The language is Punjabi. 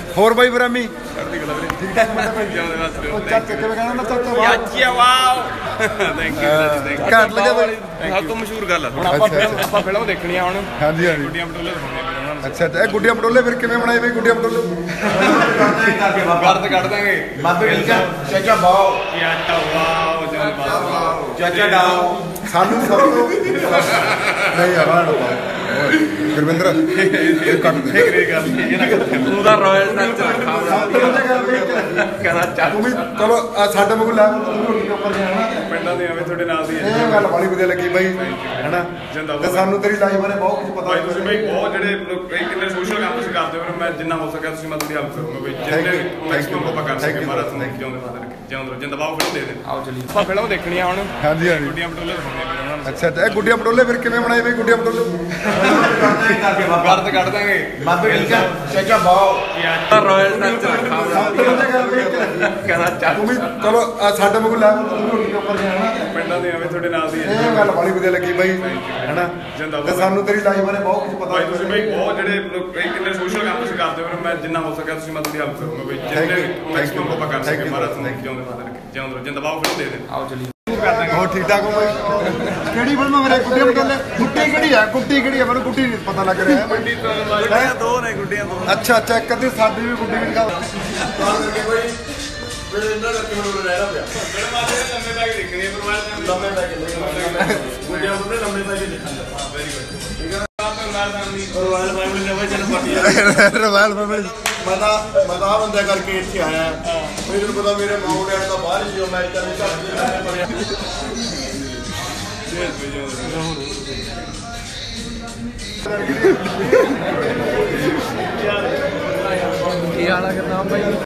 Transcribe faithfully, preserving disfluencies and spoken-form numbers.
ਹੋਰ ਬਾਈ ਬਰਾਮੀ ਘੱਟ ਲੱਗਾ ਬਾਈ ਸਭ ਤੋਂ ਮਸ਼ਹੂਰ ਗੱਲ ਆ ਆਪਾਂ ਫਿਲਮ ਦੇਖਣੀ ਆ ਹੁਣ। ਹਾਂਜੀ ਹਾਂਜੀ ਗੁੱਡੀਆਂ ਪਟੋਲੇ ਦਿਖਾਉਣੇ। ਅੱਛਾ ਅੱਛਾ ਇਹ ਗੁੱਡੀਆਂ ਪਟੋਲੇ ਫਿਰ ਕਿਵੇਂ ਬਣਾਏ ਬਈ ਗੁੱਡੀਆਂ ਪਟੋਲੇ ਵਰਤ ਕੱਢ ਦਾਂਗੇ ਚਾਚਾ ਬਾਓ ਚਾਚਾ ਵਾਓ ਚਾਚਾ ਡਾਓ ਸਾਨੂੰ ਸਭ ਤੋਂ ਨਹੀਂ ਆਵਾਂ ਨਾ ਗੁਰਵਿੰਦਰ ਇਹ ਕੱਟ ਦੇ ਤੂੰ ਦਾ ਰਾਇਲ ਟੱਚ ਰੱਖਾ ਕਹਿੰਦਾ ਚੱਲ ਤੂੰ ਵੀ ਚਲੋ ਸਾਡੇ ਕੋਲ ਲੈ ਰੋਟੀ ਦੇ ਉੱਪਰ ਜਾਣਾ ਪਿੰਡਾਂ ਦੇ ਆਵੇ ਤੁਹਾਡੇ ਨਾਲ ਦੀ ਇਹ ਗੱਲ ਬੜੀ ਵਧੀਆ ਲੱਗੀ ਬਾਈ ਹੈਨਾ ਤੇ ਸਾਨੂੰ ਤੇਰੀ ਲਾਈਫ ਬਾਰੇ ਬਹੁਤ ਕੁਝ ਪਤਾ ਭਾਈ ਤੁਸੀਂ ਬਾਈ ਬਹੁਤ ਜਿਹੜੇ ਕਈ ਕਿੰਨੇ ਸੋਸ਼ਲ ਕੰਮ ਤੁਸੀਂ ਕਰਦੇ ਹੋ ਮੈਂ ਜਿੰਨਾ ਹੋ ਸਕਿਆ ਤੁਸੀਂ ਮਦਦ ਦੀ ਹੈਲਪ ਕਰੂੰਗਾ ਬਈ ਜਿੰਨੇ ਮੈਕਸਿਮਮ ਆਪਾਂ ਕਰ ਸਕੇ ਮਹਾਰਾਜ ਤੁਹਾਨੂੰ ਜਿਉਂਦੇ ਮਾਤਾ ਰੱਖੇ ਜਿਉਂਦੇ ਜਿੰਦਬਾਓ ਫਿਲਮ ਦੇ ਦੇ ਆਓ ਚਲੀ ਆਪਾਂ ਫਿਲਮ ਦੇਖਣੀ ਆ ਹੁਣ। ਹਾਂਜੀ ਹਾਂਜੀ ਗੁੱਡੀਆਂ ਪਟੋਲੇ ਦਿਖਾਉਣੇ। ਅੱਛਾ ਅੱਛਾ ਇਹ ਗੁੱਡੀਆਂ ਪਟੋਲੇ ਫਿਰ ਕਿਵੇਂ ਬਣਾਏ ਬਈ ਗੁੱਡੀਆਂ ਪਟੋਲੇ ਵਰਤ ਕੱਢ ਦਾਂਗੇ ਚਾਚਾ ਬਾਓ ਚਾਚਾ ਰਾਇਲ ਟੱਚ ਰੱਖਾ ਕਹਿੰਦਾ ਚੱਲ ਤੂੰ ਵੀ ਚਲੋ ਸਾਡੇ ਕੋਲ ਲੈ ਰੋਟੀ ਦੇ ਉੱਪਰ ਜਾਣਾ ਪਿੰਡਾਂ ਦੇ ਆਵੇ ਤੁਹਾਡੇ ਨਾਲ ਦੀ ਇਹ ਗੱਲ ਬੜੀ ਵਧੀਆ ਲੱਗੀ ਬਾਈ ਹੈਨਾ ਤੇ ਸਾਨੂੰ ਤੇਰੀ ਲਾਈਫ ਬਾਰੇ ਬਹੁਤ ਕੁਝ ਪਤਾ ਭਾਈ ਤੁਸੀਂ ਬਾਈ ਬਹੁਤ ਜਿਹੜੇ ਕਈ ਕਿੰਨੇ ਸੋਸ਼ਲ ਕੰਮ ਤੁਸੀਂ ਕਰਦੇ ਹੋ ਮੈਂ ਜਿੰਨਾ ਹੋ ਸਕਿਆ ਤੁਸੀਂ ਮਦਦ ਦੀ ਹੈਲਪ ਕਰੂੰਗਾ ਬਈ ਜਿੰਨੇ ਮੈਕਸਿਮਮ ਆਪਾਂ ਕਰ ਸਕੇ ਮਹਾਰਾਜ ਤੁਹਾਨੂੰ ਜਿਉਂਦੇ ਮਾਤਾ ਰੱਖੇ ਜਿਉਂਦੇ ਜਿੰਦਬਾਓ ਫਿਲਮ ਦੇ ਦੇ ਆਓ ਚਲੀ ਹੋਰ ਠੀਕ ਠਾਕ ਹੋ ਬਾਈ ਕਿਹੜੀ ਫਿਲਮ ਮੇਰੇ ਗੁੱਡੀਆਂ ਪਟੋਲੇ ਗੁੱਟੀ ਕਿਹੜੀ ਆ ਗੁੱਟੀ ਕਿਹੜੀ ਆ ਮੈਨੂੰ ਗੁੱਟੀ ਨਹੀਂ ਪਤਾ ਲੱਗ ਰਿਹਾ ਗੁੱਡੀ ਤੋਂ ਦੋ ਨੇ ਗੁੱਡੀਆਂ ਦੋ ਅੱਛਾ ਅੱਛਾ ਇੱਕ ਅੱਧੀ ਸਾਡੀ ਵੀ ਗੁੱਡੀ ਵੀ ਦਿਖਾ ਫਿਰ ਇਹਨਾਂ ਕਰਕੇ ਮੈਨੂੰ ਰਹਿਣਾ ਪਿਆ ਮੇਰੇ ਮਾਤੇ ਨੇ ਲੰਮੇ ਤੱਕ ਦੇਖਣੀ ਹੈ ਪਰਵਾਹ ਲੰਮੇ ਤੱਕ ਗੁੱਡੀਆਂ ਬੁੱਢੇ ਲੰਮੇ ਤੱਕ ਦੇਖਣਾ ਵੈਰੀ ਗੁੱਡ ਠੀਕ ਹੈ ਆਪ ਨਾਲ ਫੈਮਿਲੀ ਰੋਇਲ ਫੈਮਿਲੀ ਨੇ ਵਜਨ ਪਾਟੀ ਰਵਾਇਲ ਫੈਮਿਲੀ ਮੈਂ ਤਾਂ ਮੈਂ ਤਾਂ ਬੰਦਾ ਕਰਕੇ ਇੱਥੇ ਆਇਆ ਮੈਨੂੰ ਪਤਾ ਮੇਰੇ ਮਾਂ ਡੈਡ ਦਾ ਬਾਹਰ ਹੀ ਅਮਰੀਕਾ ਦੇ ਘਰ ਦੇ ਪੜਿਆ ਕੀ ਹਾਲ ਹੈ ਕਰਨਾ ਭਾਈ।